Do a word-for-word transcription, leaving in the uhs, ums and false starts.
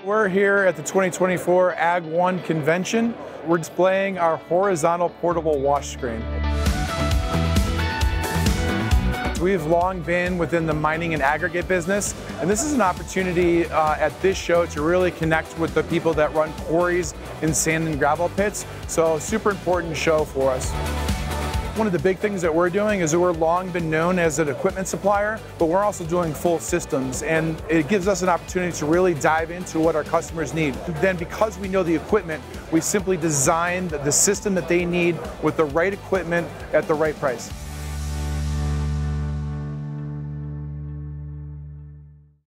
We're here at the twenty twenty-four A G G one convention. We're displaying our horizontal portable wash screen. We've long been within the mining and aggregate business, and this is an opportunity uh, at this show to really connect with the people that run quarries in sand and gravel pits. So super important show for us. One of the big things that we're doing is that we're long been known as an equipment supplier, but we're also doing full systems, and it gives us an opportunity to really dive into what our customers need. Then because we know the equipment, we simply design the system that they need with the right equipment at the right price.